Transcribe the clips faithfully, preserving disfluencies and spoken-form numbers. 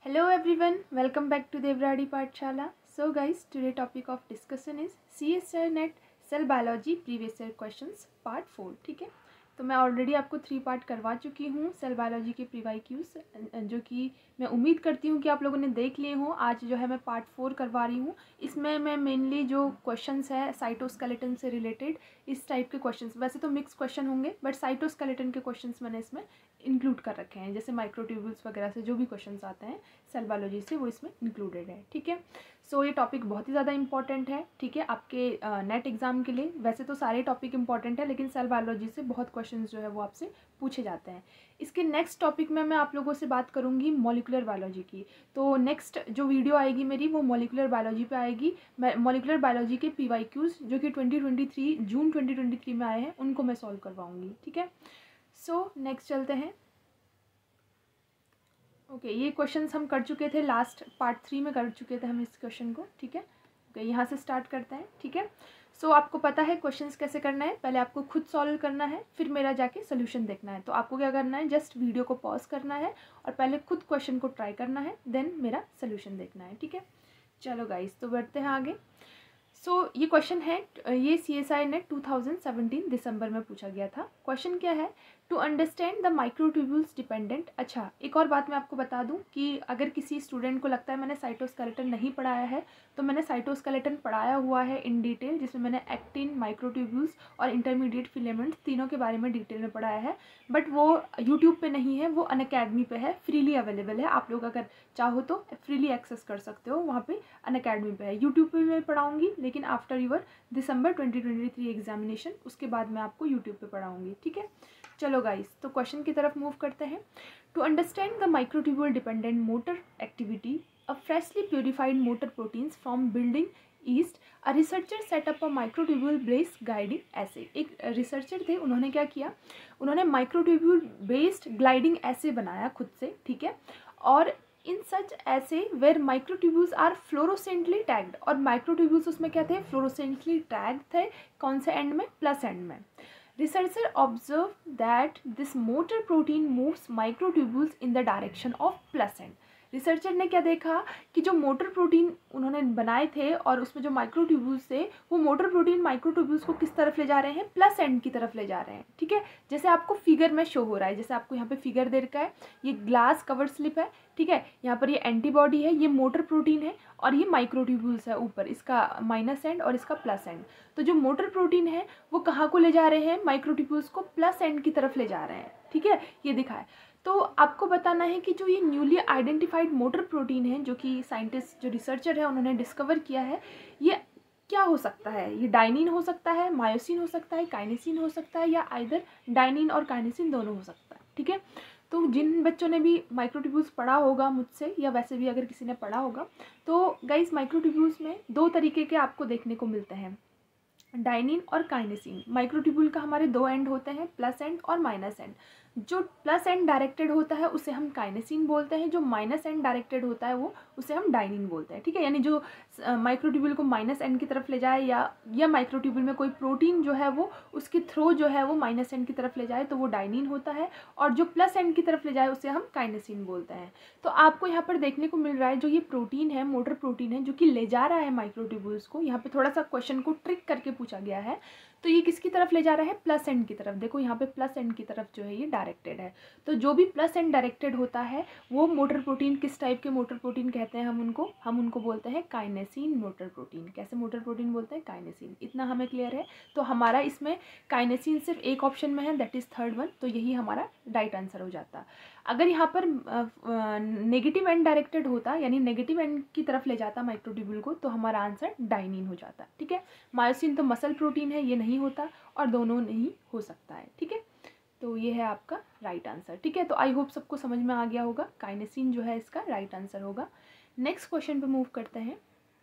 Hello everyone, welcome back to Devradi Pathshala. So guys, today topic of discussion is C S I R Net Cell Biology Previous Year Questions Part four. ठीक है, तो मैं already आपको three part करवा चुकी हूँ cell biology के प्रीवाई cues, जो कि मैं उम्मीद करती हूँ कि आप लोगों ने देख लिए हों. आज जो है मैं पार्ट फोर करवा रही हूँ. इसमें मैं मेनली जो क्वेश्चंस है साइटोस्केलेटन से रिलेटेड इस टाइप के क्वेश्चंस, वैसे तो मिक्स क्वेश्चन होंगे बट साइटोस्केलेटन के क्वेश्चंस मैंने इसमें इंक्लूड कर रखे हैं. जैसे माइक्रोट्यूब्यूल्स वगैरह से जो भी क्वेश्चंस आते हैं सेल बायोलॉजी से वो इसमें इंक्लूडेड है. ठीक है, सो so, ये टॉपिक बहुत ही ज़्यादा इंपॉर्टेंट है. ठीक है, आपके नेट uh, एग्जाम के लिए. वैसे तो सारे टॉपिक इंपॉर्टेंट है लेकिन सेल बायोलॉजी से बहुत क्वेश्चंस जो है वो आपसे पूछे जाते हैं. इसके नेक्स्ट टॉपिक में मैं आप लोगों से बात करूंगी मॉलिक्यूलर बायोलॉजी की. तो नेक्स्ट जो वीडियो आएगी मेरी वो मॉलिक्यूलर बायोलॉजी पे आएगी. मॉलिक्यूलर बायोलॉजी के पी वाई क्यूज़ जो कि twenty twenty three June twenty twenty three में आए हैं उनको मैं सॉल्व करवाऊँगी. ठीक है, सो नेक्स्ट चलते हैं. ओके okay, ये क्वेश्चंस हम कर चुके थे लास्ट पार्ट थ्री में कर चुके थे हम इस क्वेश्चन को. ठीक है, ओके okay, यहाँ से स्टार्ट करते हैं. ठीक है, सो so, आपको पता है क्वेश्चंस कैसे करना है. पहले आपको खुद सॉल्व करना है, फिर मेरा जाके सोल्यूशन देखना है. तो आपको क्या करना है, जस्ट वीडियो को पॉज करना है और पहले खुद क्वेश्चन को ट्राई करना है, देन मेरा सोल्यूशन देखना है. ठीक है, चलो गाइस तो बढ़ते हैं आगे. सो so, ये क्वेश्चन है, ये C S I NET two thousand seventeen दिसंबर में पूछा गया था. क्वेश्चन क्या है, to understand the microtubules dependent. अच्छा, एक और बात मैं आपको बता दूं कि अगर किसी स्टूडेंट को लगता है मैंने साइटोस्केलेटन नहीं पढ़ाया है, तो मैंने साइटोस्केलेटन पढ़ाया हुआ है इन डिटेल, जिसमें मैंने एक्टिन, माइक्रोट्यूब्यूल्स और इंटरमीडिएट फिलामेंट्स तीनों के बारे में डिटेल में पढ़ाया है. बट वो यूट्यूब पे नहीं है, वो अनअकैडमी पे है, फ्रीली अवेलेबल है. आप लोग अगर चाहो तो फ्रीली एक्सेस कर सकते हो, वहाँ पे अनअकैडमी पे है. यूट्यूब पे मैं पढ़ाऊँगी लेकिन after your December twenty twenty three examination, उसके बाद मैं आपको यूट्यूब पे पढ़ाऊँगी. ठीक है, चलो गाइस तो क्वेश्चन की तरफ मूव करते हैं. To understand the microtubule dependent motor activity a freshly purified motor proteins from building yeast, a researcher set up a microtubule based gliding assay. एक रिसर्चर थे, उन्होंने क्या किया, उन्होंने माइक्रोट्यूब्यूल बेस्ड ग्लाइडिंग एसे बनाया खुद से. ठीक है, और in such assay where microtubules are fluorescently tagged. और माइक्रोट्यूब्यूल्स उसमें क्या थे, फ्लोरोसेंटली टैग थे. कौन से एंड में, प्लस एंड में. Researcher observed that this motor protein moves microtubules in the direction of plus end. Researcher ने क्या देखा कि जो मोटर प्रोटीन उन्होंने बनाए थे और उसमें जो माइक्रोट्यूब्यूल्स थे, वो मोटर प्रोटीन माइक्रोट्यूब्यूल्स को किस तरफ ले जा रहे हैं, प्लस एंड की तरफ ले जा रहे हैं. ठीक है, जैसे आपको फिगर में शो हो रहा है, जैसे आपको यहाँ पे फिगर दे रखा है, ये ग्लास कवर्ड स्लिप है. ठीक है, यहाँ पर ये एंटीबॉडी है, ये मोटर प्रोटीन है और ये माइक्रोट्यूब्यूल्स है ऊपर, इसका माइनस एंड और इसका प्लस एंड. तो जो मोटर प्रोटीन है वो कहाँ को ले जा रहे हैं, माइक्रोट्यूब्यूल्स को प्लस एंड की तरफ ले जा रहे हैं. ठीक है, ये दिखा है. तो आपको बताना है कि जो ये न्यूली आइडेंटिफाइड मोटर प्रोटीन है, जो कि साइंटिस्ट जो रिसर्चर है उन्होंने डिस्कवर किया है, ये क्या हो सकता है. ये डाइनिन हो सकता है, मायोसिन हो सकता है, काइनेसिन हो सकता है, या आइदर डाइनिन और काइनेसिन दोनों हो सकता है. ठीक है, तो जिन बच्चों ने भी माइक्रोट्यूब्यूल्स पढ़ा होगा मुझसे, या वैसे भी अगर किसी ने पढ़ा होगा, तो गाइस माइक्रोट्यूब्यूल्स में दो तरीके के आपको देखने को मिलते हैं, डाइनिन और काइनेसिन. माइक्रोट्यूब्यूल का हमारे दो एंड होते हैं, प्लस एंड और माइनस एंड. जो प्लस एंड डायरेक्टेड होता है उसे हम काइनेसिन बोलते हैं, जो माइनस एंड डायरेक्टेड होता है वो उसे हम डाइनिन बोलते हैं. ठीक है, यानी जो माइक्रोट्यूब्यूल को माइनस एंड की तरफ ले जाए, या या माइक्रोट्यूब्यूल में कोई प्रोटीन जो है वो उसके थ्रो जो है वो माइनस एंड की तरफ ले जाए तो वो डाइनिन होता है, और जो प्लस एंड की तरफ ले जाए उसे हम काइनेसिन बोलते हैं. तो आपको यहाँ पर देखने को मिल रहा है जो ये प्रोटीन है, मोटर प्रोटीन है, जो कि ले जा रहा है माइक्रोट्यूब्यूल्स को. यहाँ पे थोड़ा सा क्वेश्चन को ट्रिक करके पूछा गया है. तो ये किसकी तरफ ले जा रहा है, प्लस एंड की तरफ. देखो यहाँ पे प्लस एंड की तरफ जो है ये डायरेक्टेड है. तो जो भी प्लस एंड डायरेक्टेड होता है वो मोटर प्रोटीन, किस टाइप के मोटर प्रोटीन कहते हैं हम उनको, हम उनको बोलते हैं काइनेसिन मोटर प्रोटीन. कैसे मोटर प्रोटीन बोलते हैं, काइनेसिन. इतना हमें क्लियर है. तो हमारा इसमें काइनेसिन सिर्फ एक ऑप्शन में है, दैट इज़ थर्ड वन. तो यही हमारा राइट आंसर हो जाता. अगर यहाँ पर नेगेटिव एंड डायरेक्टेड होता, यानी नेगेटिव एंड की तरफ ले जाता माइक्रोट्यूब्यूल को, तो हमारा आंसर डाइनिन हो जाता. ठीक है, मायोसिन तो मसल प्रोटीन है, ये नहीं होता, और दोनों नहीं हो सकता है. ठीक है, तो ये है आपका राइट आंसर. ठीक है, तो आई होप सबको समझ में आ गया होगा, काइनेसिन जो है इसका राइट आंसर होगा. नेक्स्ट क्वेश्चन पे मूव करते हैं.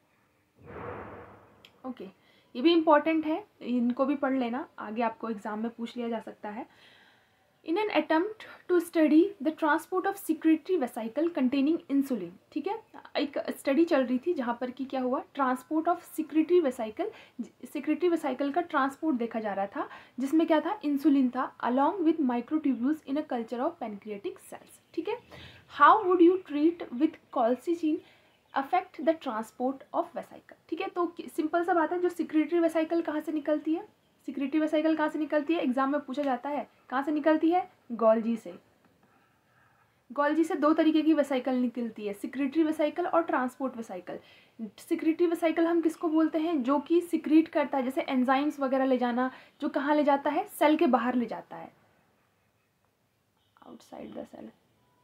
ओके, ये भी इम्पॉर्टेंट है, इनको भी पढ़ लेना, आगे आपको एग्जाम में पूछ लिया जा सकता है. In an attempt to study the transport of secretory vesicle containing insulin. ठीक है, एक स्टडी चल रही थी जहाँ पर कि क्या हुआ, transport of secretory vesicle, secretory vesicle का ट्रांसपोर्ट देखा जा रहा था, जिसमें क्या था, इंसुलिन था, along with microtubules in a culture of pancreatic cells. ठीक है, how would you treat with colchicine affect the transport of vesicle. ठीक है, तो सिंपल सा बात है, जो सिक्रेटरी वेसाइकल कहाँ से निकलती है, सिक्रेटरी वेसाइकल कहाँ से निकलती है, एग्जाम में पूछा जाता है, कहाँ से निकलती है, गोल्जी से। गोल्जी से दो तरीके की वेसाइकल निकलती है, सिक्रेटरी वेसाइकल और ट्रांसपोर्ट वेसाइकल। सिक्रेटरी वेसाइकल हम किसको बोलते हैं, जो कि सिक्रीट करता है, जैसे एंजाइम्स वगैरह ले जाना, जो कहाँ ले जाता है, सेल के बाहर ले जाता है, outside the cell,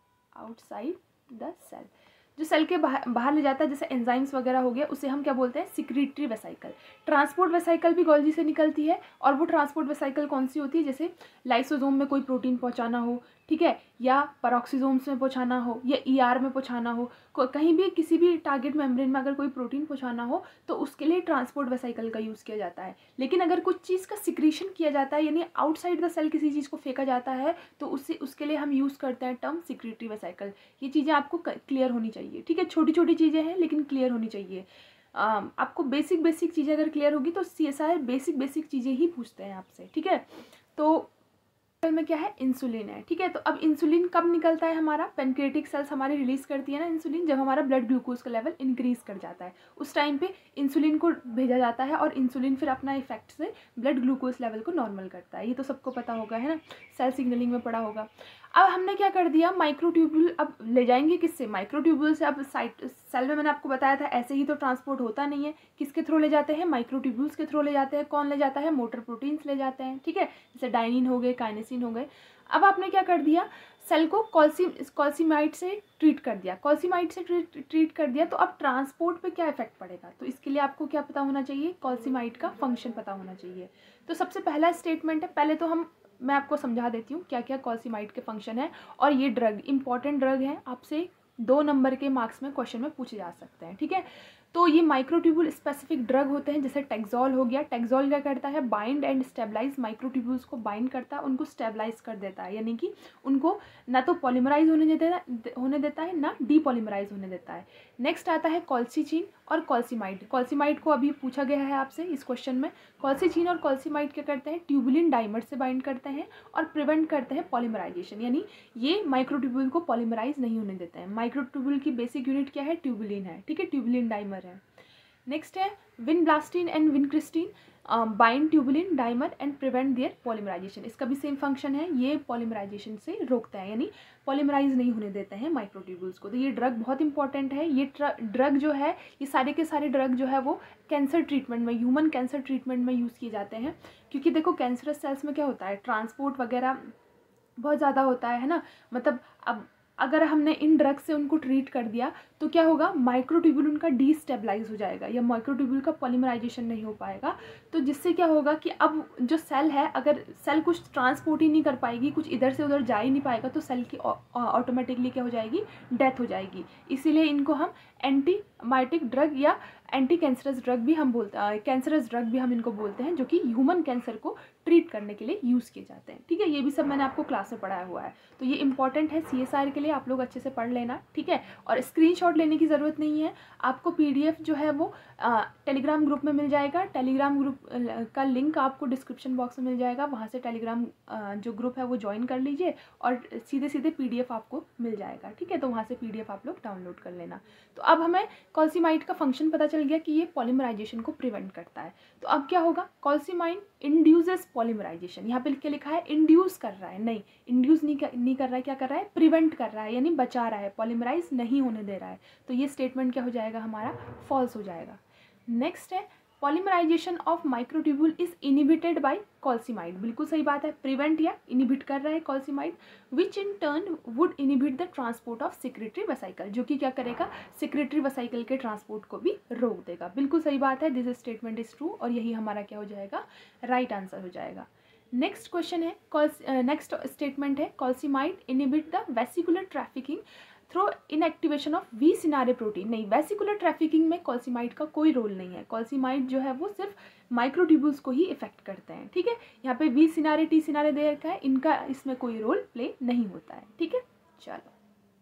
outside the cell, जो सेल के बाहर बाहर ले जाता है, जैसे एंजाइम्स वगैरह हो गया, उसे हम क्या बोलते हैं, सिक्रेटरी वेसाइकल। ट्रांसपोर्ट वेसाइकल भी गोल्जी से निकलती है, और वो ट्रांसपोर्ट वेसाइकल कौन सी होती है, जैसे लाइसोसोम में कोई प्रोटीन पहुंचाना हो, ठीक है, या पेरोक्सिसोम्स में पहुंचाना हो, या ईआर में पहुंचाना हो, कहीं भी किसी भी टारगेट मेम्ब्रेन में अगर कोई प्रोटीन पहुंचाना हो तो उसके लिए ट्रांसपोर्ट वेसाइकल का यूज़ किया जाता है। लेकिन अगर कुछ चीज़ का सिक्रीशन किया जाता है, यानी आउटसाइड द सेल किसी चीज़ को फेंका जाता है, तो उससे उसके लिए हम यूज़ करते हैं टर्म सिक्रेटरी वेसाइकल। ये चीज़ें आपको क्लियर होनी चाहिए, ठीक है, छोटी छोटी चीज़ें हैं लेकिन क्लियर होनी चाहिए। आ, आपको बेसिक बेसिक चीज़ें अगर क्लियर होगी तो C S I basic basic चीज़ें ही पूछते हैं आपसे, ठीक है। तो में क्या है, इंसुलिन है, ठीक है। तो अब इंसुलिन कब निकलता है, हमारा पेनक्रिएटिक सेल्स हमारी रिलीज करती है ना इंसुलिन, जब हमारा ब्लड ग्लूकोज का लेवल इंक्रीज कर जाता है, उस टाइम पे इंसुलिन को भेजा जाता है, और इंसुलिन फिर अपना इफेक्ट से ब्लड ग्लूकोज लेवल को नॉर्मल करता है। ये तो सबको पता होगा, है ना, सेल सिग्नलिंग में पढ़ा होगा। अब हमने क्या कर दिया, माइक्रोट्यूब्यूल अब ले जाएंगे किससे, माइक्रोट्यूब्यूल से। अब साइट सेल में मैंने आपको बताया था ऐसे ही तो ट्रांसपोर्ट होता नहीं है, किसके थ्रू ले जाते हैं, माइक्रोट्यूब्यूल्स के थ्रू ले जाते हैं। कौन ले जाता है, मोटर प्रोटीन्स ले जाते हैं, ठीक है, जैसे डाइनिन हो गए, काइनेसिन हो गए। अब आपने क्या कर दिया, सेल को कॉल्सी कॉल्सीमाइड से ट्रीट कर दिया, कॉल्सीमाइड से ट्रीट ट्रीट कर दिया, तो अब ट्रांसपोर्ट पे क्या इफेक्ट पड़ेगा, तो इसके लिए आपको क्या पता होना चाहिए, कॉल्सीमाइड का फंक्शन पता होना चाहिए। तो सबसे पहला स्टेटमेंट है, पहले तो हम मैं आपको समझा देती हूँ क्या क्या कॉल्सीमाइड के फंक्शन है, और ये ड्रग इंपॉर्टेंट ड्रग है, आपसे दो नंबर के मार्क्स में क्वेश्चन में पूछे जा सकते हैं, ठीक है। तो ये माइक्रोट्यूब्यूल स्पेसिफिक ड्रग होते हैं, जैसे टेक्सोल हो गया। टेक्सोल क्या करता है, बाइंड एंड स्टेबलाइज माइक्रोट्यूब्यूल्स को बाइंड करता है, उनको स्टेबलाइज कर देता है, यानी कि उनको ना तो पॉलीमराइज होने देता होने देता है ना डीपॉलीमराइज होने देता है। नेक्स्ट आता है कॉल्सीजीन और कॉल्सीमाइड। कॉल्सीमाइड को अभी पूछा गया है आपसे इस क्वेश्चन में। कॉल्सीजीन और कॉल्सीमाइड क्या करते हैं, ट्यूबुलिन डाइमर से बाइंड करते हैं और प्रिवेंट करते हैं पॉलीमराइजेशन, यानी ये माइक्रोट्यूब्यूल को पॉलीमराइज नहीं होने देते हैं। माइक्रोट्यूब्यूल की बेसिक यूनिट क्या है, ट्यूबुलिन है, ठीक है, ट्यूबुलिन डाइमर है। नेक्स्ट है vinblastine and vincristine bind tubulin dimer and prevent their polymerization. इसका भी सेम फंक्शन है, ये पॉलीमराइजेशन से रोकता है, यानी पॉलीमराइज नहीं होने देते हैं माइक्रोट्यूब्यूल्स को। तो ये ड्रग बहुत इंपॉर्टेंट है। ये ड्रग जो है, ये सारे के सारे ड्रग जो है वो कैंसर ट्रीटमेंट में, ह्यूमन कैंसर ट्रीटमेंट में यूज़ किए जाते हैं, क्योंकि देखो कैंसरस सेल्स में क्या होता है, ट्रांसपोर्ट वगैरह बहुत ज़्यादा होता है, है ना। मतलब अब अगर हमने इन ड्रग से उनको ट्रीट कर दिया तो क्या होगा, माइक्रोट्यूब्यूल उनका डीस्टेबलाइज हो जाएगा, या माइक्रोट्यूब्यूल का पॉलीमराइजेशन नहीं हो पाएगा। तो जिससे क्या होगा कि अब जो सेल है, अगर सेल कुछ ट्रांसपोर्ट ही नहीं कर पाएगी, कुछ इधर से उधर जा ही नहीं पाएगा, तो सेल की ऑटोमेटिकली क्या हो जाएगी, डेथ हो जाएगी। इसीलिए इनको हम एंटीमाइटिक ड्रग या एंटी कैंसरस ड्रग भी हम बोलते हैं, कैंसरस ड्रग भी हम इनको बोलते हैं, जो कि ह्यूमन कैंसर को ट्रीट करने के लिए यूज़ किए जाते हैं, ठीक है। ये भी सब मैंने आपको क्लास में पढ़ाया हुआ है, तो ये इंपॉर्टेंट है सीएसआर के लिए, आप लोग अच्छे से पढ़ लेना, ठीक है। और स्क्रीनशॉट लेने की ज़रूरत नहीं है, आपको पीडीएफ जो है वो टेलीग्राम ग्रुप में मिल जाएगा। टेलीग्राम ग्रुप का लिंक आपको डिस्क्रिप्शन बॉक्स में मिल जाएगा, वहाँ से टेलीग्राम जो ग्रुप है वो ज्वाइन कर लीजिए और सीधे सीधे पीडीएफ आपको मिल जाएगा, ठीक है। तो वहाँ से पीडीएफ आप लोग डाउनलोड कर लेना। तो अब हमें कॉल्सीमाइड का फंक्शन पता चल गया कि ये पॉलीमराइजेशन को प्रिवेंट करता है। तो अब क्या होगा, कॉल्सीमाइड इंड्यूसेस पॉलीमराइजेशन। यहाँ पे क्या लिखा है, इंड्यूस कर रहा है, नहीं इंड्यूस नहीं कर, नहीं कर रहा है, क्या कर रहा है, प्रिवेंट कर रहा है, यानी बचा रहा है, पॉलीमराइज नहीं होने दे रहा है। तो ये स्टेटमेंट क्या हो जाएगा, हमारा फॉल्स हो जाएगा। नेक्स्ट है polymerization of microtubule is inhibited by colcemid. बिल्कुल सही बात है, प्रिवेंट या इनिबिट कर रहा है colcemid, which in turn would inhibit the transport of secretory vesicle, जो कि क्या करेगा, सिक्रेटरी वेसाइकल के ट्रांसपोर्ट को भी रोक देगा। बिल्कुल सही बात है, दिस स्टेटमेंट इज ट्रू, और यही हमारा क्या हो जाएगा, राइट आंसर हो जाएगा। नेक्स्ट क्वेश्चन है, नेक्स्ट स्टेटमेंट है colcemid inhibit the vesicular trafficking through inactivation of v snare protein. नहीं, वेसिकुलर ट्रैफिकिंग में कॉल्सीमाइड का कोई रोल नहीं है। कॉल्सीमाइड जो है वो सिर्फ माइक्रोट्यूब्यूल्स को ही इफेक्ट करते हैं, ठीक है। यहाँ पे वी सिनारे टी सिनारे दे रखा है, इनका इसमें कोई रोल प्ले नहीं होता है, ठीक है। चलो,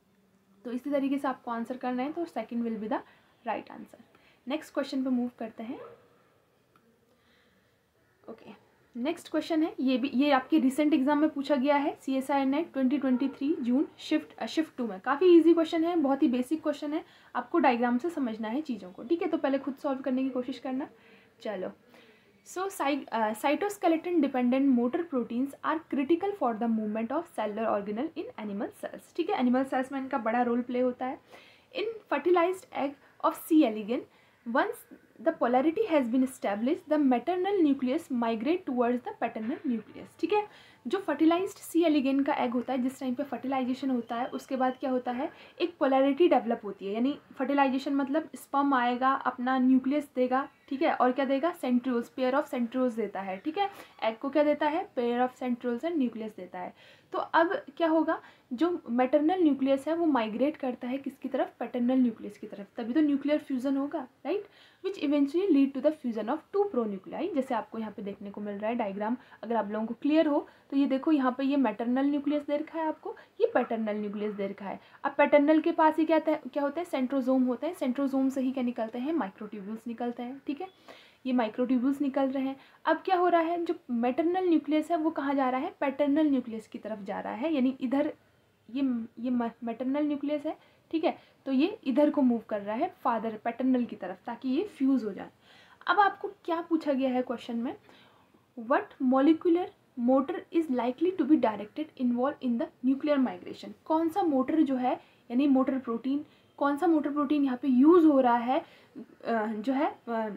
तो इसी तरीके से आपको आंसर करना है, तो second will be the right answer. Next question पे मूव करते हैं। ओके, नेक्स्ट क्वेश्चन है, ये भी ये आपके रिसेंट एग्जाम में पूछा गया है, C S I NET twenty twenty three June shift shift two में। काफ़ी इजी क्वेश्चन है, बहुत ही बेसिक क्वेश्चन है, आपको डायग्राम से समझना है चीज़ों को, ठीक है। तो पहले खुद सॉल्व करने की कोशिश करना। चलो, so cytoskeleton dependent motor proteins are critical for the movement of cellular organelle in animal cells, ठीक है। एनिमल सेल्स में इनका बड़ा रोल प्ले होता है। In fertilized egg of C elegans, once the polarity has been established, the maternal nucleus migrate towards the paternal nucleus, ठीक है। जो फर्टिलाइज्ड सी एलिगेन का एग होता है, जिस टाइम पे फर्टिलाइजेशन होता है उसके बाद क्या होता है, एक पोलैरिटी डेवलप होती है, यानी फर्टिलाइजेशन मतलब स्पर्म आएगा, अपना न्यूक्लियस देगा, ठीक है, और क्या देगा, सेंट्रियोल्स, पेयर ऑफ सेंट्रियोल्स देता है, ठीक है। एग को क्या देता है, pair of centrioles and nucleus देता है। तो अब क्या होगा, जो मैटरनल न्यूक्लियस है वो माइग्रेट करता है किसकी तरफ, पैटर्नल न्यूक्लियस की तरफ, तभी तो न्यूक्लियर फ्यूजन होगा, right, which eventually lead to the fusion of two pronuclei, जैसे आपको यहाँ पे देखने को मिल रहा है डायग्राम। अगर आप लोगों को क्लियर हो तो ये देखो, यहाँ पे ये मैटरनल न्यूक्लियस दे रखा है आपको, ये पैटर्नल न्यूक्लियस दे रखा है। अब पैटर्नल के पास ही क्या क्या होता है, सेंट्रोजोम होता है, सेंट्रोजोम से ही क्या निकलते हैं, माइक्रोट्यूब्यूल्स निकलते हैं, ठीक है। ये माइक्रोट्यूब्यूल्स निकल रहे हैं। अब क्या हो रहा है, जो मैटरनल न्यूक्लियस है वो कहाँ जा रहा है, पैटर्नल न्यूक्लियस की तरफ जा रहा है, यानी इधर ये ये मैटरनल न्यूक्लियस है, ठीक है, तो ये इधर को मूव कर रहा है फादर पैटर्नल की तरफ, ताकि ये फ्यूज़ हो जाए। अब आपको क्या पूछा गया है क्वेश्चन में, what molecular motor is likely to be directed involve in the nuclear migration, कौन सा मोटर जो है, यानी मोटर प्रोटीन, कौन सा मोटर प्रोटीन यहाँ पे यूज़ हो रहा है जो है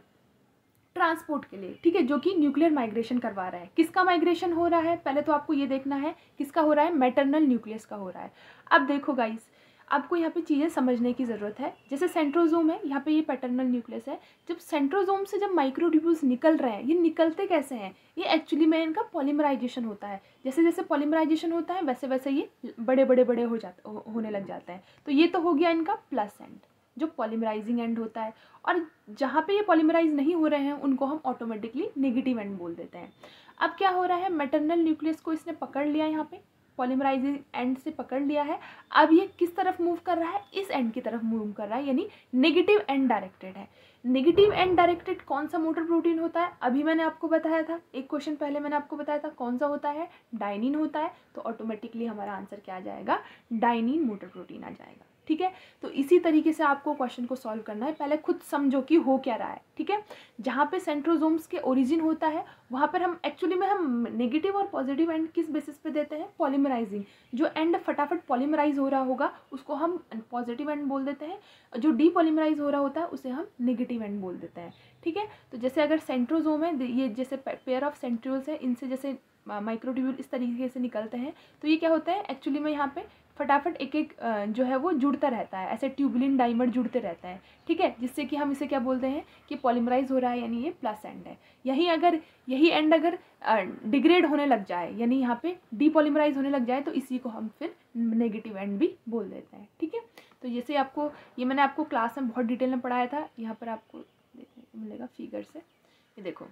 ट्रांसपोर्ट के लिए, ठीक है, जो कि न्यूक्लियर माइग्रेशन करवा रहा है। किसका माइग्रेशन हो रहा है, पहले तो आपको ये देखना है किसका हो रहा है, मैटरनल न्यूक्लियस का हो रहा है। अब देखो गाइस, आपको यहाँ पे चीज़ें समझने की ज़रूरत है। जैसे सेंट्रोजोम है, यहाँ पे ये पैटर्नल न्यूक्लियस है। जब सेंट्रोजोम से जब माइक्रोट्यूब्यूल्स निकल रहे हैं, ये निकलते कैसे हैं, ये एक्चुअली में इनका पॉलीमराइजेशन होता है। जैसे जैसे पॉलीमराइजेशन होता है वैसे वैसे ये बड़े बड़े बड़े हो जाते हो, होने लग जाते हैं। तो ये तो हो गया इनका प्लस एंड, जो पॉलीमराइजिंग एंड होता है। और जहाँ पे ये पॉलीमराइज नहीं हो रहे हैं उनको हम ऑटोमेटिकली नेगेटिव एंड बोल देते हैं। अब क्या हो रहा है, मैटरनल न्यूक्लियस को इसने पकड़ लिया, यहाँ पे पॉलीमराइजिंग एंड से पकड़ लिया है। अब ये किस तरफ मूव कर रहा है, इस एंड की तरफ मूव कर रहा है, यानी नेगेटिव एंड डायरेक्टेड है। नेगेटिव एंड डायरेक्टेड कौन सा मोटर प्रोटीन होता है, अभी मैंने आपको बताया था, एक क्वेश्चन पहले मैंने आपको बताया था, कौन सा होता है, डाइनिन होता है। तो ऑटोमेटिकली हमारा आंसर क्या आ जाएगा, डाइनिन मोटर प्रोटीन आ जाएगा, ठीक है। तो इसी तरीके से आपको क्वेश्चन को सॉल्व करना है। पहले खुद समझो कि हो क्या रहा है, ठीक है। जहाँ पे सेंट्रोजोम्स के ओरिजिन होता है वहाँ पर हम एक्चुअली में हम नेगेटिव और पॉजिटिव एंड किस बेसिस पे देते हैं, पॉलीमराइजिंग। जो एंड फटाफट पॉलीमराइज हो रहा होगा उसको हम पॉजिटिव एंड बोल देते हैं, जो डी पॉलीमराइज हो रहा होता है उसे हम नेगेटिव एंड बोल देते हैं, ठीक है। तो जैसे अगर सेंट्रोजोम है, ये जैसे पेयर ऑफ सेंट्रियोल्स है, इनसे जैसे माइक्रोट्यूब्यूल इस तरीके से निकलते हैं, तो ये क्या होता है, एक्चुअली में यहाँ पे फटाफट एक एक जो है वो जुड़ता रहता है, ऐसे ट्यूबुलिन डाइमर जुड़ते रहते हैं, ठीक है, जिससे कि हम इसे क्या बोलते हैं कि पॉलीमराइज हो रहा है, यानी ये प्लस एंड है। यही अगर यही एंड अगर डिग्रेड होने लग जाए, यानी यहाँ पे डीपॉलीमराइज होने लग जाए, तो इसी को हम फिर नेगेटिव एंड भी बोल देते हैं, ठीक है। तो जैसे आपको ये मैंने आपको क्लास में बहुत डिटेल में पढ़ाया था, यहाँ पर आपको देखने को मिलेगा फिगर से, ये देखो,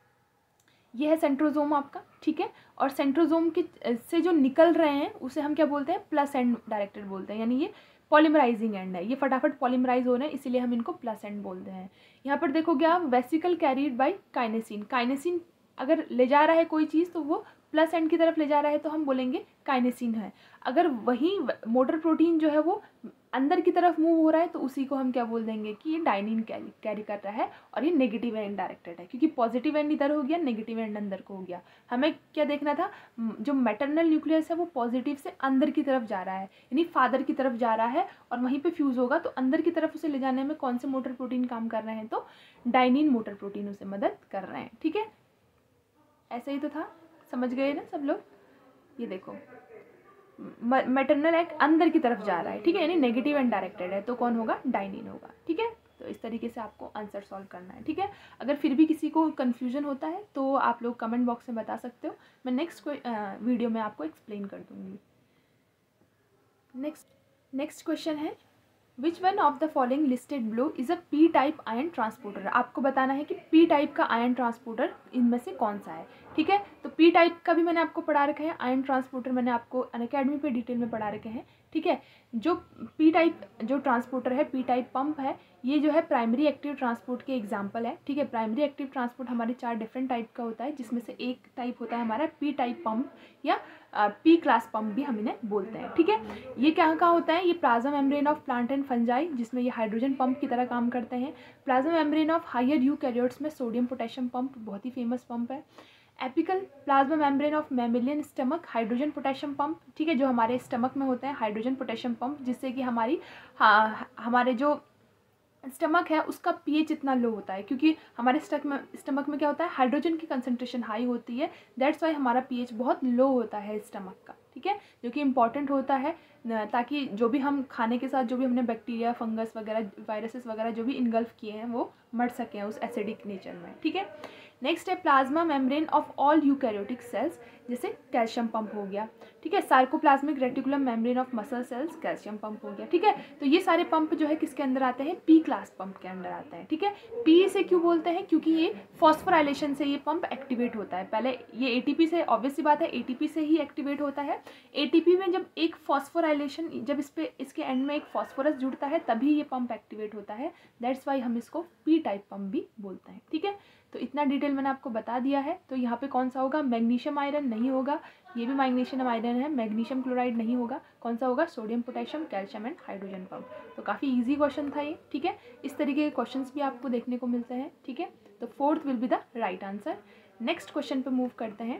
ये है सेंट्रोजोम आपका, ठीक है। और सेंट्रोजोम के से जो निकल रहे हैं उसे हम क्या बोलते हैं, प्लस एंड डायरेक्टेड बोलते हैं, यानी ये पॉलीमराइजिंग एंड है, ये फटाफट पॉलीमराइज हो रहे हैं, इसीलिए हम इनको प्लस एंड बोलते हैं। यहाँ पर देखोगे आप, vesicle carried by kinesin, kinesin अगर ले जा रहा है कोई चीज़ तो वो प्लस एंड की तरफ ले जा रहा है, तो हम बोलेंगे काइनेसिन है। अगर वही मोटर प्रोटीन जो है वो अंदर की तरफ मूव हो रहा है तो उसी को हम क्या बोल देंगे कि ये डाइनिन कैरी कैरी कर रहा है, और ये नेगेटिव एंड डायरेक्टेड है, क्योंकि पॉजिटिव एंड इधर हो गया, नेगेटिव एंड अंदर को हो गया। हमें क्या देखना था, जो मैटरनल न्यूक्लियस है वो पॉजिटिव से अंदर की तरफ जा रहा है, यानी फादर की तरफ जा रहा है, और वहीं पे फ्यूज़ होगा, तो अंदर की तरफ उसे ले जाने में कौन से मोटर प्रोटीन काम कर रहे हैं, तो डाइनिन मोटर प्रोटीन उसे मदद कर रहे हैं, ठीक है। ऐसा ही तो था, समझ गए ना सब लोग। ये देखो, मैटरनल एक अंदर की तरफ जा रहा है, ठीक है, यानी नेगेटिव एंड डायरेक्टेड है, तो कौन होगा, डाइनिन होगा, ठीक है। तो इस तरीके से आपको आंसर सॉल्व करना है, ठीक है। अगर फिर भी किसी को कन्फ्यूजन होता है तो आप लोग कमेंट बॉक्स में बता सकते हो, मैं नेक्स्ट वीडियो में आपको एक्सप्लेन कर दूँगी। नेक्स्ट नेक्स्ट क्वेश्चन है, which one of the following listed below is a P type ion transporter. आपको बताना है कि पी टाइप का आयन ट्रांसपोर्टर इनमें से कौन सा है, ठीक है। तो पी टाइप का भी मैंने आपको पढ़ा रखा है, आयन ट्रांसपोर्टर मैंने आपको अनअकैडमी पे डिटेल में पढ़ा रखे हैं, ठीक है। जो पी टाइप जो ट्रांसपोर्टर है, पी टाइप पंप है, ये जो है प्राइमरी एक्टिव ट्रांसपोर्ट के एग्जांपल है, ठीक है। प्राइमरी एक्टिव ट्रांसपोर्ट हमारे चार डिफरेंट टाइप का होता है, जिसमें से एक टाइप होता है हमारा पी टाइप पंप या पी क्लास पंप भी हम इन्हें बोलते हैं, ठीक है। ये क्या कहाँ होता है, ये plasma membrane of plant and fungi, जिसमें ये हाइड्रोजन पंप की तरह काम करते हैं। Plasma membrane of higher eukaryotes में सोडियम पोटेशियम पंप बहुत ही फेमस पंप है। Apical plasma membrane of mammalian stomach hydrogen potassium pump, ठीक है, जो हमारे स्टमक में होते हैं हाइड्रोजन पोटेशियम पंप, जिससे कि हमारी हाँ हमारे जो स्टमक है उसका पीएच इतना लो होता है, क्योंकि हमारे स्टमक में स्टमक में क्या होता है, हाइड्रोजन की कंसंट्रेशन हाई होती है, दैट्स वाई हमारा पीएच बहुत लो होता है स्टमक का, ठीक है, जो कि इंपॉर्टेंट होता है ताकि जो भी हम खाने के साथ जो भी हमने बैक्टीरिया फंगस वगैरह वायरसेस वगैरह जो भी इनगल्फ किए हैं वो मर सकें उस एसिडिक नेचर में, ठीक है। नेक्स्ट है plasma membrane of all eukaryotic cells, जैसे कैल्शियम पंप हो गया, ठीक है। Sarcoplasmic reticulum membrane of muscle cells calcium pump हो गया, ठीक है। तो ये सारे पंप जो है किसके अंदर आते हैं, पी क्लास पंप के अंदर आते हैं, ठीक है। पी से क्यों बोलते हैं, क्योंकि ये फॉस्फोराइलेशन से ये पंप एक्टिवेट होता है। पहले ये एटीपी से, ऑब्वियस सी बात है एटीपी से ही एक्टिवेट होता है। एटीपी में जब एक फॉस्फोराइलेशन, जब इस पे इसके एंड में एक फॉस्फोरस जुड़ता है तभी ये पंप एक्टिवेट होता है, दैट्स वाई हम इसको पी टाइप पंप भी बोलते हैं, ठीक है। तो इतना डिटेल मैंने आपको बता दिया है। तो यहाँ पे कौन सा होगा, मैग्नीशियम आयरन नहीं होगा, ये भी मैग्नीशियम आयरन है, मैग्नीशियम क्लोराइड नहीं होगा, कौन सा होगा, sodium potassium calcium and hydrogen pump. तो काफ़ी इजी क्वेश्चन था ये, ठीक है। इस तरीके के क्वेश्चंस भी आपको देखने को मिलते हैं, ठीक है। तो fourth will be the right answer. Next question पे मूव करते हैं।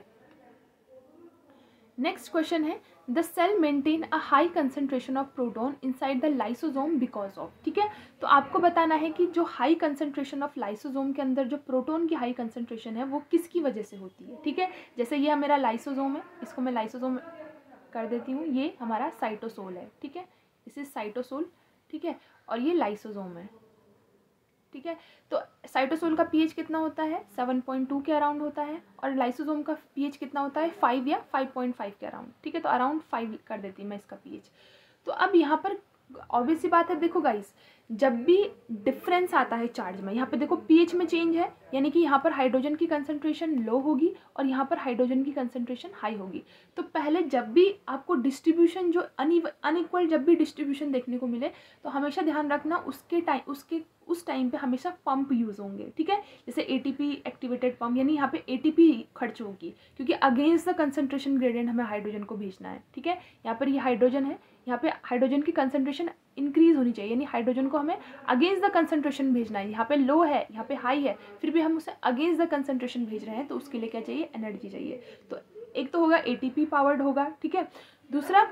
नेक्स्ट क्वेश्चन है the cell maintain a high concentration of proton inside the lysosome because of, ठीक है। तो आपको बताना है कि जो हाई कंसंट्रेशन ऑफ लाइसोसोम के अंदर जो प्रोटॉन की हाई कंसंट्रेशन है वो किसकी वजह से होती है, ठीक है। जैसे ये मेरा लाइसोसोम है, इसको मैं लाइसोसोम कर देती हूँ, ये हमारा साइटोसोल है, ठीक है, इसे साइटोसोल, ठीक है, और ये लाइसोसोम है, ठीक है। तो साइटोसोल का पीएच कितना होता है, सेवन पॉइंट टू के अराउंड होता है, और लाइसोसोम का पीएच कितना होता है, फाइव या फाइव पॉइंट फाइव के अराउंड, ठीक है। तो अराउंड फाइव कर देती हूँ मैं इसका पीएच। तो अब यहाँ पर ऑब्वियस सी बात है, देखो गाइस, जब भी डिफरेंस आता है चार्ज में, यहाँ पे देखो पीएच में चेंज है, यानी कि यहाँ पर हाइड्रोजन की कंसंट्रेशन लो होगी और यहाँ पर हाइड्रोजन की कंसंट्रेशन हाई होगी। तो पहले जब भी आपको डिस्ट्रीब्यूशन जो अनइक्वल जब भी डिस्ट्रीब्यूशन देखने को मिले तो हमेशा ध्यान रखना उसके टाइम उसके उस टाइम पे हमेशा पंप यूज़ होंगे, ठीक है। जैसे एटीपी एक्टिवेटेड पंप, यानी यहाँ पे एटीपी खर्च होगी, क्योंकि अगेंस्ट द कंसंट्रेशन ग्रेडियंट हमें हाइड्रोजन को भेजना है, ठीक है। यहाँ पर ये हाइड्रोजन है, यहाँ पे हाइड्रोजन की कंसंट्रेशन इंक्रीज होनी चाहिए, यानी हाइड्रोजन को हमें अगेंस्ट द कंसंट्रेशन भेजना है। यहाँ पे लो है, यहाँ पे हाई है, फिर भी हम उसे अगेंस्ट द कंसंट्रेशन भेज रहे हैं, तो उसके लिए क्या चाहिए, एनर्जी चाहिए। तो एक तो होगा एटीपी पावर्ड होगा, ठीक है। दूसरा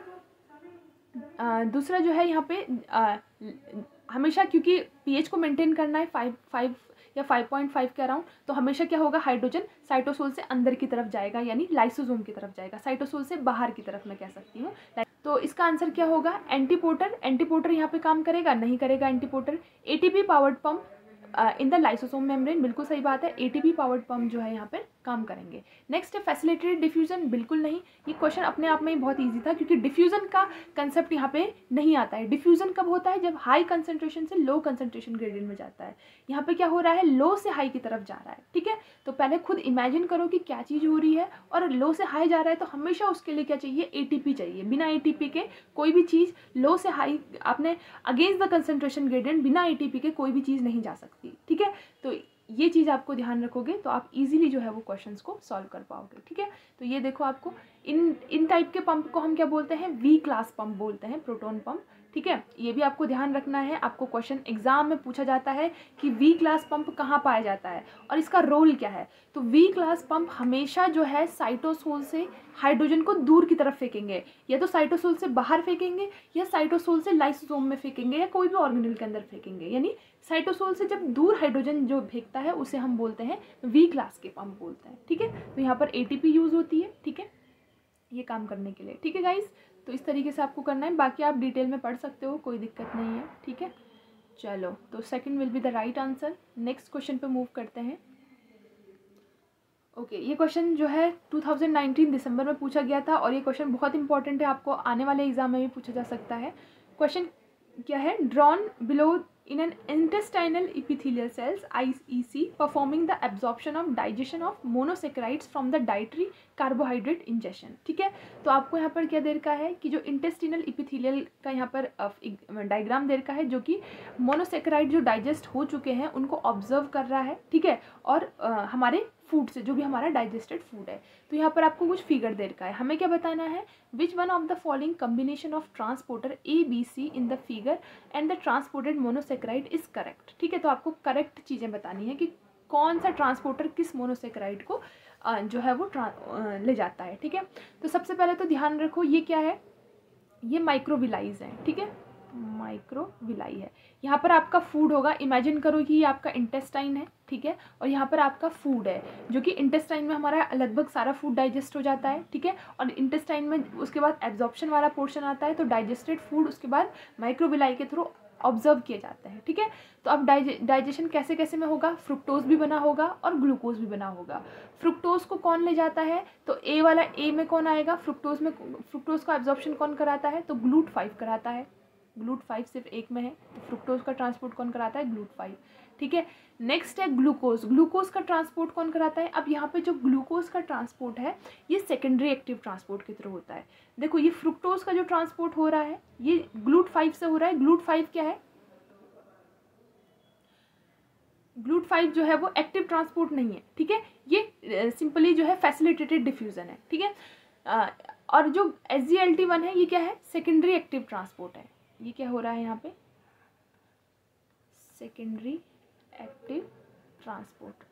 आ, दूसरा जो है यहाँ पे आ, हमेशा क्योंकि पीएच को मेंटेन करना है फाइव फाइव या फाइव पॉइंट फाइव के अराउंड, तो हमेशा क्या होगा, हाइड्रोजन साइटोसोल से अंदर की तरफ जाएगा, यानी लाइसोसोम की तरफ जाएगा, साइटोसोल से बाहर की तरफ मैं कह सकती हूँ। तो इसका आंसर क्या होगा, एंटीपोटर। एंटीपोटर यहाँ पे काम करेगा, नहीं करेगा antiporter. ATP powered pump in the lysosome membrane, बिल्कुल सही बात है, एटीपी पावर्ड पंप जो है यहाँ पर काम करेंगे। नेक्स्ट है फैसिलिटेटेड डिफ्यूजन, बिल्कुल नहीं। ये क्वेश्चन अपने आप में ही बहुत इजी था, क्योंकि डिफ्यूजन का कंसेप्ट यहाँ पे नहीं आता है। डिफ्यूजन कब होता है, जब हाई कंसंट्रेशन से लो कंसंट्रेशन ग्रेडियंट में जाता है। यहाँ पे क्या हो रहा है, लो से हाई की तरफ जा रहा है, ठीक है। तो पहले खुद इमेजिन करो कि क्या चीज़ हो रही है, और लो से हाई जा रहा है तो हमेशा उसके लिए क्या चाहिए, एटीपी चाहिए। बिना एटीपी के कोई भी चीज़ लो से हाई, आपने अगेंस्ट द कंसंट्रेशन ग्रेडियंट बिना एटीपी के कोई भी चीज़ नहीं जा सकती, ठीक है। तो ये चीज़ आपको ध्यान रखोगे तो आप इजीली जो है वो क्वेश्चंस को सॉल्व कर पाओगे, ठीक है। तो ये देखो, आपको इन इन टाइप के पंप को हम क्या बोलते हैं, वी क्लास पंप बोलते हैं, प्रोटॉन पंप, ठीक है। ये भी आपको ध्यान रखना है, आपको क्वेश्चन एग्जाम में पूछा जाता है कि वी क्लास पंप कहाँ पाया जाता है और इसका रोल क्या है। तो वी क्लास पंप हमेशा जो है साइटोसोल से हाइड्रोजन को दूर की तरफ फेंकेंगे, या तो साइटोसोल से बाहर फेंकेंगे या साइटोसोल से लाइसोसोम में फेंकेंगे या कोई भी ऑर्गेनेल के अंदर फेंकेंगे, यानी साइटोसोल से जब दूर हाइड्रोजन जो फेंकता है उसे हम बोलते हैं वी क्लास के पंप बोलते हैं, ठीक है। तो यहाँ पर एटीपी यूज होती है, ठीक है, ये काम करने के लिए, ठीक है गाइस। तो इस तरीके से आपको करना है, बाकी आप डिटेल में पढ़ सकते हो, कोई दिक्कत नहीं है, ठीक है। चलो, तो second will be the right answer. Next question पे मूव करते हैं। ओके okay, ये क्वेश्चन जो है टू थाउजेंड नाइनटीन दिसंबर में पूछा गया था, और ये क्वेश्चन बहुत इंपॉर्टेंट है, आपको आने वाले एग्जाम में भी पूछा जा सकता है। क्वेश्चन क्या है, drawn below in an intestinal epithelial cells I E C performing the absorption of digestion of monosaccharides from the dietary carbohydrate ingestion। ठीक है, तो आपको यहाँ पर क्या दे रखा है कि जो इंटेस्टिनल इपिथेलियल का यहाँ पर डायग्राम दे रखा है जो कि मोनोसेक्राइड जो डाइजेस्ट हो चुके हैं उनको ऑब्जर्व कर रहा है। ठीक है, और आ, हमारे फूड से जो भी हमारा डाइजेस्टेड फूड है। तो यहाँ पर आपको कुछ फिगर दे रखा है, हमें क्या बताना है, which one of the following combination of transporter A B C in the figure and the transported monosaccharide is correct. ठीक है, तो आपको करेक्ट चीज़ें बतानी है कि कौन सा ट्रांसपोर्टर किस मोनोसेक्राइड को जो है वो ले जाता है। ठीक है, तो सबसे पहले तो ध्यान रखो ये क्या है, ये माइक्रोविलाइज है। ठीक है, माइक्रोविलाई है, यहाँ पर आपका फूड होगा, इमेजिन करो कि ये आपका इंटेस्टाइन है। ठीक है, और यहाँ पर आपका फूड है जो कि इंटेस्टाइन में हमारा लगभग सारा फूड डाइजेस्ट हो जाता है। ठीक है, और इंटेस्टाइन में उसके बाद एब्जॉर्प्शन वाला पोर्शन आता है, तो डाइजेस्टेड फूड उसके बाद माइक्रोविलाई के थ्रू ऑब्जर्व किए जाते हैं। ठीक है, तो अब डाइजेशन कैसे कैसे में होगा, फ्रुक्टोज भी बना होगा और ग्लूकोज भी बना होगा। फ्रुक्टोज को कौन ले जाता है, तो ए वाला ए में कौन आएगा, फ्रुक्टोज में, फ्रुक्टोज का एब्जॉर्प्शन कौन कराता है, तो ग्लूट फाइव कराता है। ग्लूट फाइव सिर्फ एक में है, तो फ्रुक्टोज का ट्रांसपोर्ट कौन कराता है, ग्लूट फाइव। ठीक है, नेक्स्ट है ग्लूकोज, ग्लूकोज का ट्रांसपोर्ट कौन कराता है। अब यहाँ पे जो ग्लूकोज का ट्रांसपोर्ट है ये सेकेंडरी एक्टिव ट्रांसपोर्ट के थ्रू होता है। देखो ये फ्रुक्टोज का जो ट्रांसपोर्ट हो रहा है ये ग्लूट फाइव से हो रहा है। ग्लूट फाइव क्या है, ग्लूट फाइव जो है वो एक्टिव ट्रांसपोर्ट नहीं है। ठीक है, ये सिंपली जो है फैसिलिटेटेड डिफ्यूजन है। ठीक है, आ, और जो S G L T one है ये क्या है, सेकेंडरी एक्टिव ट्रांसपोर्ट है। ये क्या हो रहा है यहाँ पे, secondary active transport.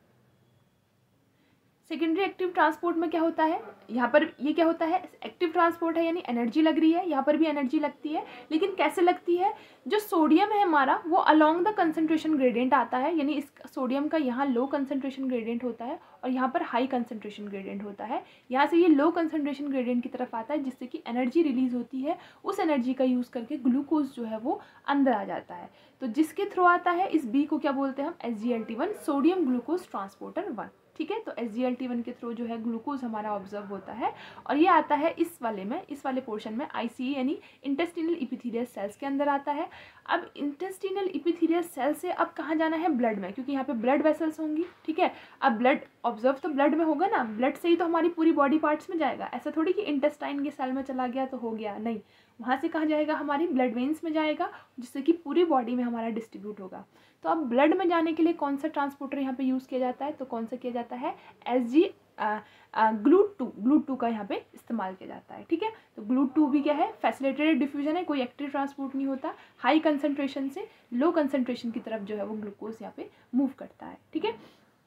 Secondary active transport में क्या होता है, यहाँ पर ये क्या होता है, एक्टिव ट्रांसपोर्ट है यानी एनर्जी लग रही है, यहाँ पर भी एनर्जी लगती है, लेकिन कैसे लगती है, जो सोडियम है हमारा वो अलोंग द कंसंट्रेशन ग्रेडियंट आता है, यानी इस सोडियम का यहाँ लो कंसंट्रेशन ग्रेडियंट होता है और यहाँ पर हाई कंसंट्रेशन ग्रेडियंट होता है। यहाँ से ये लो कंसंट्रेशन ग्रेडियंट की तरफ आता है जिससे कि एनर्जी रिलीज होती है, उस एनर्जी का यूज़ करके ग्लूकोज जो है वो अंदर आ जाता है। तो जिसके थ्रू आता है इस बी को क्या बोलते हैं हम, S G L T one, sodium glucose transporter one. ठीक है, तो S G L T one के थ्रू जो है ग्लूकोज हमारा ऑब्जर्व होता है और ये आता है इस वाले में, इस वाले पोर्शन में आई सी ई यानी इंटेस्टिनल इपिथेलियल सेल्स के अंदर आता है। अब इंटेस्टिनल इपिथेलियल सेल से अब कहाँ जाना है, ब्लड में, क्योंकि यहाँ पे ब्लड वेसल्स होंगी। ठीक है, अब ब्लड ऑब्जर्व तो ब्लड में होगा ना, ब्लड से ही तो हमारी पूरी बॉडी पार्ट्स में जाएगा। ऐसा थोड़ी कि इंटेस्टाइन के सेल में चला गया तो हो गया, नहीं, वहाँ से कहाँ जाएगा, हमारी ब्लड वेन्स में जाएगा जिससे कि पूरी बॉडी में हमारा डिस्ट्रीब्यूट होगा। तो अब ब्लड में जाने के लिए कौन सा ट्रांसपोर्टर यहाँ पे यूज़ किया जाता है, तो कौन सा किया जाता है, S G GLUT two, GLUT two का यहाँ पे इस्तेमाल किया जाता है। ठीक है, तो ग्लूट टू भी क्या है, फैसिलिटेटेड डिफ्यूजन है, कोई एक्टिव ट्रांसपोर्ट नहीं होता, हाई कंसंट्रेशन से लो कंसंट्रेशन की तरफ जो है वो ग्लूकोज यहाँ पे मूव करता है। ठीक है,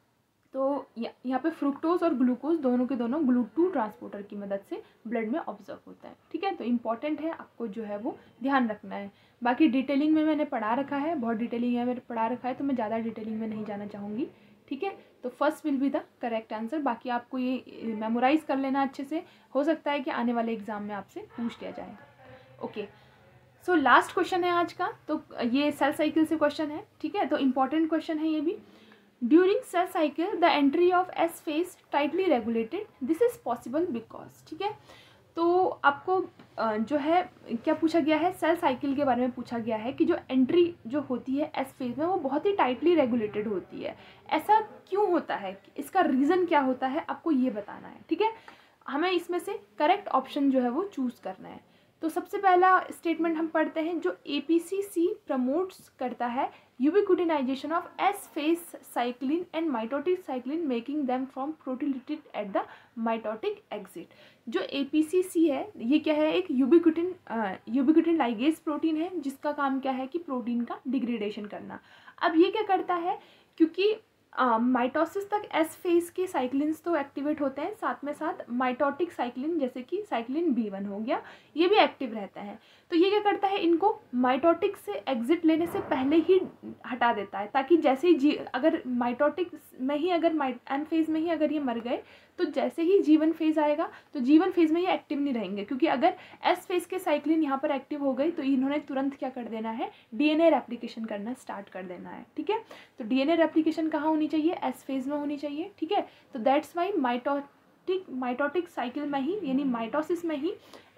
तो यहाँ पे फ्रुक्टोज और ग्लूकोज दोनों के दोनों ग्लूट टू ट्रांसपोर्टर की मदद से ब्लड में ऑब्जर्व होता है। ठीक है, तो इंपॉर्टेंट है, आपको जो है वो ध्यान रखना है। बाकी डिटेलिंग में मैंने पढ़ा रखा है, बहुत डिटेलिंग है मैंने पढ़ा रखा है, तो मैं ज़्यादा डिटेलिंग में नहीं जाना चाहूँगी। ठीक है, तो first will be the correct answer. बाकी आपको ये मेमोराइज़ कर लेना अच्छे से, हो सकता है कि आने वाले एग्जाम में आपसे पूछ लिया जाए। ओके, सो लास्ट क्वेश्चन है आज का, तो ये सेल साइकिल से क्वेश्चन है। ठीक है, तो इम्पॉर्टेंट क्वेश्चन है ये भी। During cell cycle the entry of S phase tightly regulated, this is possible because. ठीक है, तो आपको जो है क्या पूछा गया है, सेल साइकिल के बारे में पूछा गया है कि जो एंट्री जो होती है एस फेज में वो बहुत ही टाइटली रेगुलेटेड होती है। ऐसा क्यों होता है, इसका रीज़न क्या होता है, आपको ये बताना है। ठीक है, हमें इसमें से करेक्ट ऑप्शन जो है वो चूज़ करना है। तो सबसे पहला स्टेटमेंट हम पढ़ते हैं, जो A P C C promotes करता है ubiquitinisation of S phase cyclin and mitotic cyclin making them from proteolysed at the mitotic exit. जो ए पी सी सी है ये क्या है, एक यूबिक्विटिन यूबिक्विटिन लाइगेज प्रोटीन है जिसका काम क्या है कि प्रोटीन का डिग्रेडेशन करना। अब ये क्या करता है, क्योंकि माइटोसिस uh, तक एस फेज के साइक्लिन्स तो एक्टिवेट होते हैं, साथ में साथ माइटोटिक साइक्लिन जैसे कि साइक्लिन बी वन हो गया, ये भी एक्टिव रहता है। तो ये क्या करता है, इनको माइटोटिक से एग्जिट लेने से पहले ही हटा देता है, ताकि जैसे ही जी अगर माइटोटिक में ही अगर एन फेज में ही अगर ये मर गए तो जैसे ही जीवन फेज आएगा तो जीवन फेज में ये एक्टिव नहीं रहेंगे, क्योंकि अगर एस फेज के साइक्लिन यहाँ पर एक्टिव हो गई तो इन्होंने तुरंत क्या कर देना है, डीएनए रेप्लिकेशन करना स्टार्ट कर देना है। ठीक है, तो डीएनए रेप्लिकेशन कहाँ होनी चाहिए, एस फेज में होनी चाहिए। ठीक है, तो that's why mitotic mitotic cycle में ही यानी माइटोसिस में ही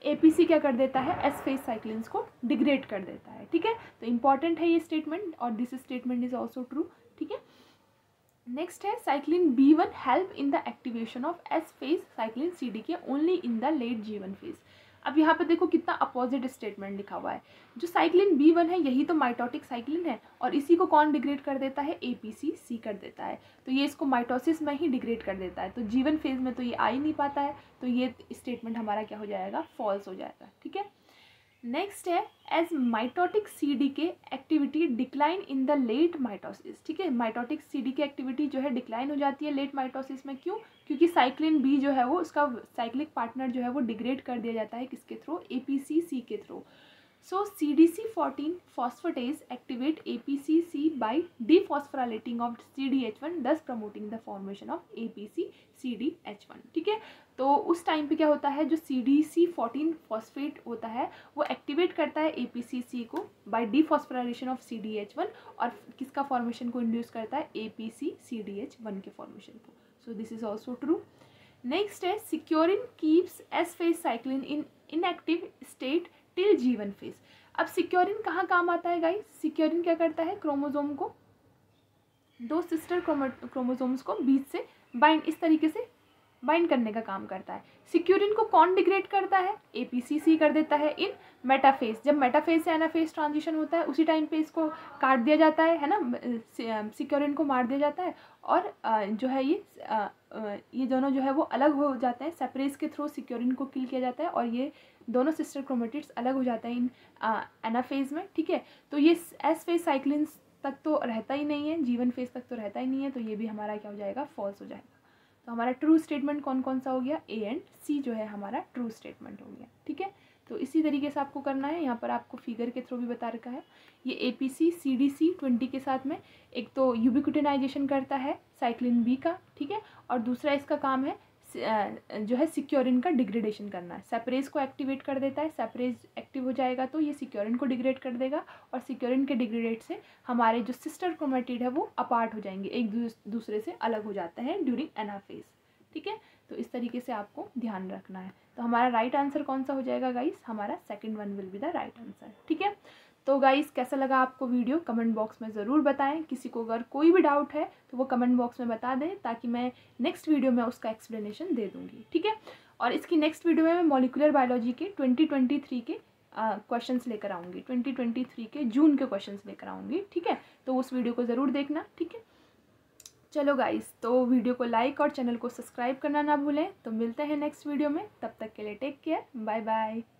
एपीसी क्या कर देता है, एस फेज साइक्लिन्स को डिग्रेड कर देता है, ठीक है। तो इंपॉर्टेंट है ये स्टेटमेंट और this statement is also true, ठीक है। नेक्स्ट है cyclin B one help in the activation of S phase cyclin C D K only in the late G one phase. अब यहाँ पे देखो कितना अपोजिट स्टेटमेंट लिखा हुआ है। जो साइक्लिन बी वन है यही तो माइटोटिक साइक्लिन है और इसी को कौन डिग्रेड कर देता है, ए पी सी सी कर देता है। तो ये इसको माइटोसिस में ही डिग्रेड कर देता है, तो जी वन फेज में तो ये आ ही नहीं पाता है, तो ये स्टेटमेंट हमारा क्या हो जाएगा, फॉल्स हो जाएगा, ठीक है। नेक्स्ट है as mitotic C D K activity decline in the late mitosis, ठीक है। माइटोटिक सी डी की एक्टिविटी जो है डिक्लाइन हो जाती है लेट माइटोसिस में, क्यों, क्योंकि साइक्लिन बी जो है वो उसका साइक्लिक पार्टनर जो है वो डिग्रेड कर दिया जाता है किसके थ्रू, ए पी सी सी के through. So C D C fourteen phosphatase activate A P C C by dephosphorylating of C D H one, thus promoting the formation of A P C C D H one, ठीक है। तो उस time पे क्या होता है, जो C D C fourteen phosphate होता है वो एक्टिवेट करता है A P C C को by dephosphorylation of C D H one और किसका फॉर्मेशन को इंड्यूस करता है, A P C C D H one के फॉर्मेशन को। So this is also true. Next है securin keeps S phase cyclin in inactive state till G one phase. अब securin कहाँ काम आता है गाइस, सिक्योरिन क्या करता है, क्रोमोसोम को, दो सिस्टर क्रोमोसोम्स को बीच से बाइंड, इस तरीके से बाइंड करने का काम करता है। सिक्योरिन को कौन डिग्रेड करता है, ए पी सी सी कर देता है इन मेटाफेज। जब मेटाफेज से एनाफेज ट्रांजिशन होता है उसी टाइम पे इसको काट दिया जाता है है ना, सिक्योरिन को मार दिया जाता है और जो है ये ये दोनों जो है वो अलग हो जाते हैं, सेपरेज के थ्रू सिक्योरिन को किल किया जाता है और ये दोनों सिस्टर क्रोमेटिड्स अलग हो जाते हैं इन एनाफेज में, ठीक है। तो ये एस फेज साइक्लिन्स तक तो रहता ही नहीं है, जीवन फेज तक तो रहता ही नहीं है, तो ये भी हमारा क्या हो जाएगा, फॉल्स हो जाएगा। तो हमारा ट्रू स्टेटमेंट कौन कौन सा हो गया, ए एंड सी जो है हमारा ट्रू स्टेटमेंट हो गया, ठीक है। तो इसी तरीके से आपको करना है, यहाँ पर आपको फिगर के थ्रू भी बता रखा है। ये A P C C D C twenty के साथ में एक तो यूबिक्विटिनाइजेशन करता है साइक्लिन बी का, ठीक है, और दूसरा इसका काम है जो है सिक्योरिन का डिग्रेडेशन करना है। सेपरेज को एक्टिवेट कर देता है, सेपरेज एक्टिव हो जाएगा तो ये सिक्योरिन को डिग्रेड कर देगा और सिक्योरिन के डिग्रेडेट से हमारे जो सिस्टर क्रोमेटिड है वो अपार्ट हो जाएंगे, एक दूसरे से अलग हो जाते हैं ड्यूरिंग एनाफेज, ठीक है। तो इस तरीके से आपको ध्यान रखना है। तो हमारा राइट आंसर कौन सा हो जाएगा गाइस, हमारा second one will be the right answer, ठीक है। तो गाइस कैसा लगा आपको वीडियो, कमेंट बॉक्स में ज़रूर बताएं। किसी को अगर कोई भी डाउट है तो वो कमेंट बॉक्स में बता दें ताकि मैं नेक्स्ट वीडियो में उसका एक्सप्लेनेशन दे दूँगी, ठीक है। और इसकी नेक्स्ट वीडियो में मैं मॉलिक्यूलर बायोलॉजी के ट्वेंटी ट्वेंटी थ्री के क्वेश्चंस लेकर आऊँगी, ट्वेंटी ट्वेंटी थ्री के जून के क्वेश्चंस लेकर आऊँगी, ठीक है। तो उस वीडियो को ज़रूर देखना, ठीक है। चलो गाइस, तो वीडियो को लाइक और चैनल को सब्सक्राइब करना ना भूलें। तो मिलते हैं नेक्स्ट वीडियो में, तब तक के लिए टेक केयर, बाय बाय।